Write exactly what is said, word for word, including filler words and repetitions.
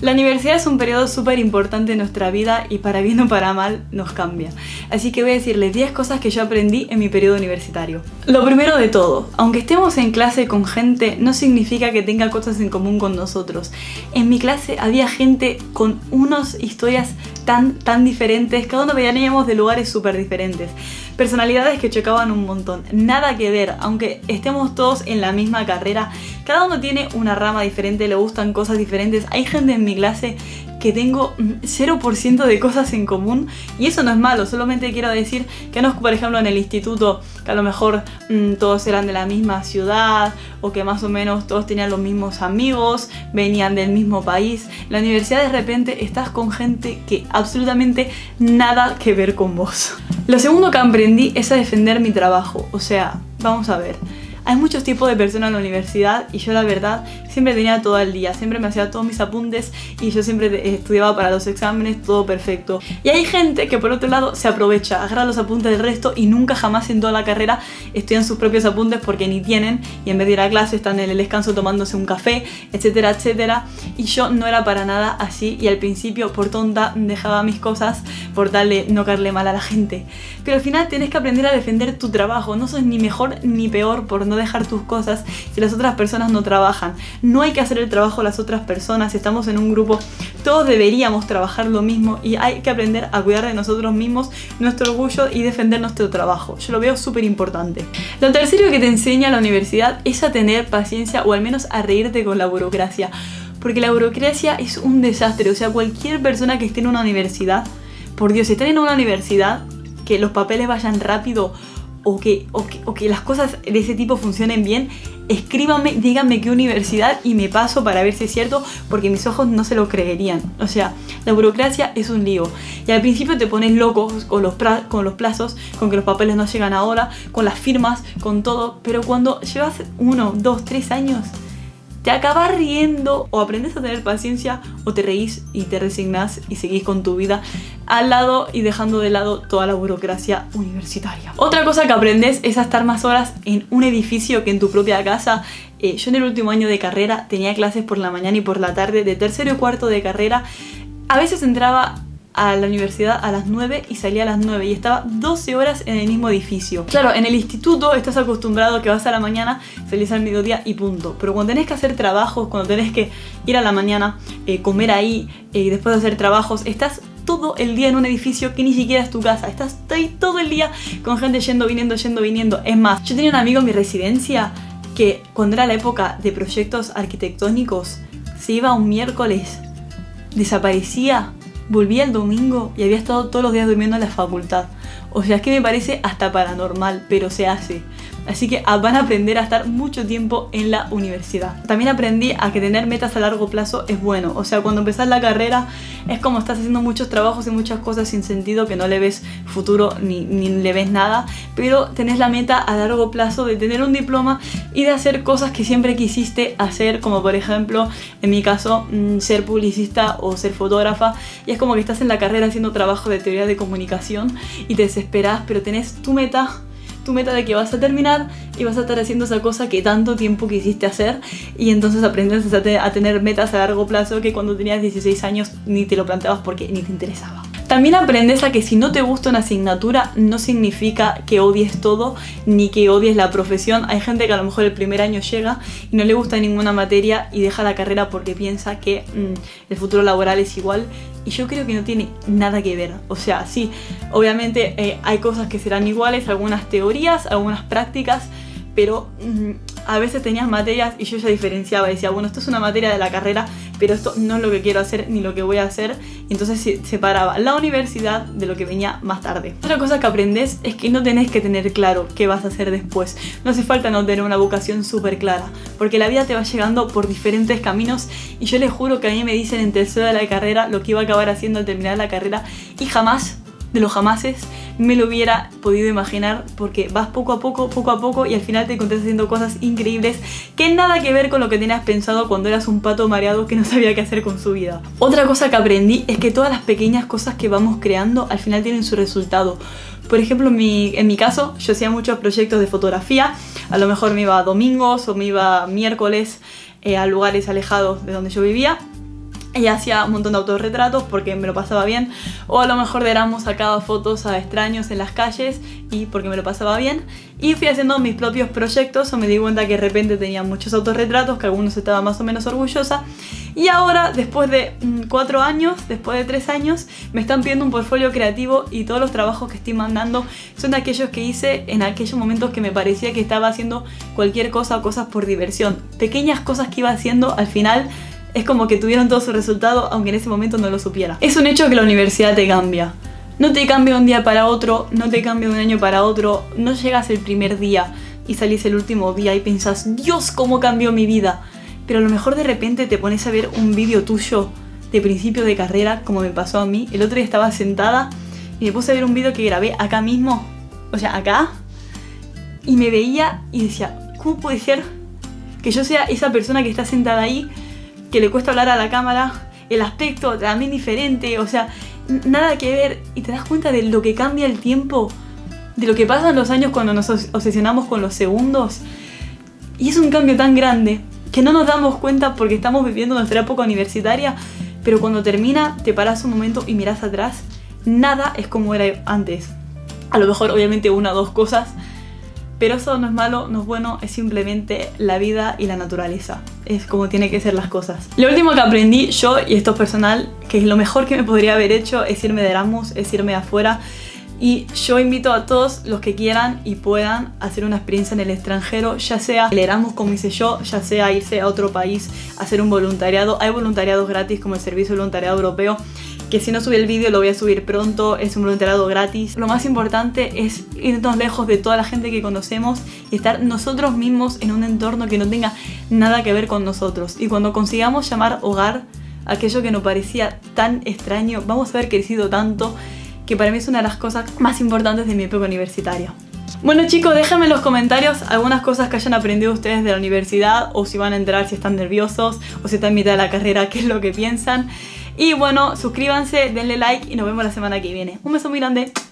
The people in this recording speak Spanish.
La universidad es un periodo súper importante en nuestra vida y para bien o para mal nos cambia. Así que voy a decirles diez cosas que yo aprendí en mi periodo universitario. Lo primero de todo, aunque estemos en clase con gente, no significa que tenga cosas en común con nosotros. En mi clase había gente con unas historias tan, tan diferentes, cada uno veníamos de lugares súper diferentes. Personalidades que chocaban un montón, nada que ver, aunque estemos todos en la misma carrera, cada uno tiene una rama diferente, le gustan cosas diferentes. Hay gente en mi clase que tengo cero por ciento de cosas en común y eso no es malo, solamente quiero decir que no es, por ejemplo, en el instituto que a lo mejor mmm, todos eran de la misma ciudad o que más o menos todos tenían los mismos amigos, venían del mismo país. En la universidad de repente estás con gente que absolutamente nada que ver con vos. Lo segundo que aprendí es a defender mi trabajo, o sea, vamos a ver. Hay muchos tipos de personas en la universidad y yo la verdad siempre tenía todo el día, siempre me hacía todos mis apuntes y yo siempre estudiaba para los exámenes, todo perfecto. Y hay gente que por otro lado se aprovecha, agarra los apuntes del resto y nunca jamás en toda la carrera estudian sus propios apuntes porque ni tienen y en vez de ir a clase están en el descanso tomándose un café, etcétera, etcétera. Y yo no era para nada así y al principio por tonta dejaba mis cosas por tal de no caerle mal a la gente. Pero al final tienes que aprender a defender tu trabajo, no sos ni mejor ni peor por no dejar tus cosas si las otras personas no trabajan. No hay que hacer el trabajo a las otras personas, estamos en un grupo, todos deberíamos trabajar lo mismo y hay que aprender a cuidar de nosotros mismos, nuestro orgullo y defender nuestro trabajo. Yo lo veo súper importante. Lo tercero que te enseña la universidad es a tener paciencia o al menos a reírte con la burocracia, porque la burocracia es un desastre. O sea, cualquier persona que esté en una universidad, por Dios, si están en una universidad, que los papeles vayan rápido o que, o, que, o que las cosas de ese tipo funcionen bien, escríbanme, díganme qué universidad y me paso para ver si es cierto, porque mis ojos no se lo creerían. O sea, la burocracia es un lío y al principio te pones loco con los, con los plazos, con que los papeles no llegan ahora, con las firmas, con todo, pero cuando llevas uno, dos, tres años te acabas riendo o aprendes a tener paciencia o te reís y te resignás y seguís con tu vida al lado y dejando de lado toda la burocracia universitaria. Otra cosa que aprendes es a estar más horas en un edificio que en tu propia casa. Eh, yo en el último año de carrera tenía clases por la mañana y por la tarde de tercero y cuarto de carrera. A veces entraba a la universidad a las nueve y salía a las nueve y estaba doce horas en el mismo edificio. Claro, en el instituto estás acostumbrado a que vas a la mañana, salís al mediodía y punto. Pero cuando tenés que hacer trabajos, cuando tenés que ir a la mañana, eh, comer ahí eh, y después hacer trabajos, estás todo el día en un edificio que ni siquiera es tu casa. Estás ahí todo el día con gente yendo, viniendo, yendo, viniendo. Es más, yo tenía un amigo en mi residencia que cuando era la época de proyectos arquitectónicos se iba un miércoles, desaparecía, volvía el domingo y había estado todos los días durmiendo en la facultad. O sea, es que me parece hasta paranormal, pero se hace. Así que van a aprender a estar mucho tiempo en la universidad. También aprendí a que tener metas a largo plazo es bueno. O sea, cuando empezás la carrera es como estás haciendo muchos trabajos y muchas cosas sin sentido que no le ves futuro ni, ni le ves nada. Pero tenés la meta a largo plazo de tener un diploma y de hacer cosas que siempre quisiste hacer. Como por ejemplo, en mi caso, ser publicista o ser fotógrafa. Y es como que estás en la carrera haciendo trabajo de teoría de comunicación y te desesperás, pero tenés tu meta. Tu meta de que vas a terminar y vas a estar haciendo esa cosa que tanto tiempo quisiste hacer y entonces aprendes a, te a tener metas a largo plazo que cuando tenías dieciséis años ni te lo planteabas porque ni te interesaba. También aprendes a que si no te gusta una asignatura no significa que odies todo ni que odies la profesión. Hay gente que a lo mejor el primer año llega y no le gusta ninguna materia y deja la carrera porque piensa que mmm, el futuro laboral es igual. Y yo creo que no tiene nada que ver. O sea, sí, obviamente eh, hay cosas que serán iguales, algunas teorías, algunas prácticas, pero mmm, a veces tenías materias y yo ya diferenciaba, decía, bueno, esto es una materia de la carrera, pero esto no es lo que quiero hacer ni lo que voy a hacer. Y entonces se separaba la universidad de lo que venía más tarde. Otra cosa que aprendes es que no tenés que tener claro qué vas a hacer después. No hace falta no tener una vocación súper clara, porque la vida te va llegando por diferentes caminos y yo les juro que a mí me dicen en tercero de la carrera lo que iba a acabar haciendo al terminar la carrera y jamás, de los jamases, me lo hubiera podido imaginar, porque vas poco a poco, poco a poco y al final te encontrás haciendo cosas increíbles que nada que ver con lo que tenías pensado cuando eras un pato mareado que no sabía qué hacer con su vida. Otra cosa que aprendí es que todas las pequeñas cosas que vamos creando al final tienen su resultado. Por ejemplo, en mi, en mi caso, yo hacía muchos proyectos de fotografía, a lo mejor me iba domingos o me iba miércoles eh, a lugares alejados de donde yo vivía. y hacía un montón de autorretratos porque me lo pasaba bien, o a lo mejor de Erasmus sacaba fotos a extraños en las calles y porque me lo pasaba bien, y fui haciendo mis propios proyectos o me di cuenta que de repente tenía muchos autorretratos, que algunos estaba más o menos orgullosa, y ahora después de mmm, cuatro años, después de tres años, me están pidiendo un portfolio creativo y todos los trabajos que estoy mandando son aquellos que hice en aquellos momentos que me parecía que estaba haciendo cualquier cosa o cosas por diversión, pequeñas cosas que iba haciendo al final. Es como que tuvieron todo su resultado, aunque en ese momento no lo supiera. Es un hecho que la universidad te cambia. No te cambia un día para otro, no te cambia de un año para otro. No llegas el primer día y salís el último día y pensás, Dios, cómo cambió mi vida. Pero a lo mejor de repente te pones a ver un vídeo tuyo de principio de carrera, como me pasó a mí. El otro día estaba sentada y me puse a ver un vídeo que grabé acá mismo, o sea, acá. Y me veía y decía, ¿cómo puede ser que yo sea esa persona que está sentada ahí, que le cuesta hablar a la cámara, el aspecto también diferente, o sea, nada que ver, y te das cuenta de lo que cambia el tiempo, de lo que pasan los años cuando nos obsesionamos con los segundos, y es un cambio tan grande que no nos damos cuenta porque estamos viviendo nuestra época universitaria, pero cuando termina te paras un momento y miras atrás, nada es como era antes. A lo mejor obviamente una o dos cosas, pero eso no es malo, no es bueno, es simplemente la vida y la naturaleza. Es como tienen que ser las cosas. Lo último que aprendí yo, y esto es personal, que es lo mejor que me podría haber hecho, es irme de Erasmus, es irme afuera. Y yo invito a todos los que quieran y puedan hacer una experiencia en el extranjero, ya sea el Erasmus como hice yo, ya sea irse a otro país, hacer un voluntariado. Hay voluntariados gratis como el Servicio Voluntariado Europeo, que si no subí el vídeo lo voy a subir pronto, es un voluntariado gratis. Lo más importante es irnos lejos de toda la gente que conocemos y estar nosotros mismos en un entorno que no tenga nada que ver con nosotros. Y cuando consigamos llamar hogar aquello que nos parecía tan extraño, vamos a haber crecido tanto, que para mí es una de las cosas más importantes de mi época universitaria. Bueno chicos, déjenme en los comentarios algunas cosas que hayan aprendido ustedes de la universidad, o si van a entrar, si están nerviosos, o si están en mitad de la carrera, qué es lo que piensan. Y bueno, suscríbanse, denle like y nos vemos la semana que viene. Un beso muy grande.